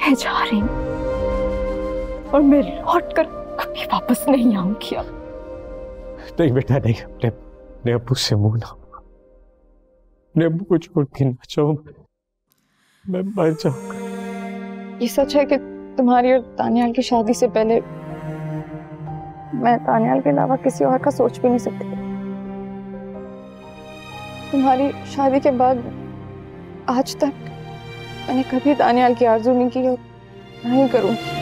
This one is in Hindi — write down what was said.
मैं जा रही हूँ और मैं लौट कर कभी वापस नहीं आऊंगी। अब नहीं बेटा नहीं, अपने अब्बू से मुंह ना, अपने अब्बू को छोड़ के ना जाऊं, मैं मर जाऊंगा। ये सच है कि तुम्हारी और तानियाल की शादी से पहले मैं तानियाल के अलावा किसी और का सोच भी नहीं सकती। तुम्हारी शादी के बाद आज तक मैंने कभी तानियाल की आरज़ू नहीं की और नहीं करूंगी।